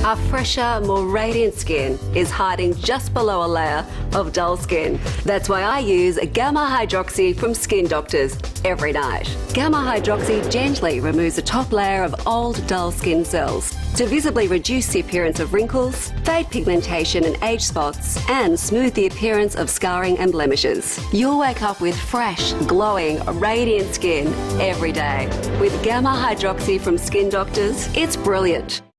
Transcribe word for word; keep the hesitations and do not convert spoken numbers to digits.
Our fresher, more radiant skin is hiding just below a layer of dull skin. That's why I use Gamma Hydroxy from Skin Doctors every night. Gamma Hydroxy gently removes the top layer of old, dull skin cells to visibly reduce the appearance of wrinkles, fade pigmentation and age spots, and smooth the appearance of scarring and blemishes. You'll wake up with fresh, glowing, radiant skin every day. With Gamma Hydroxy from Skin Doctors, it's brilliant.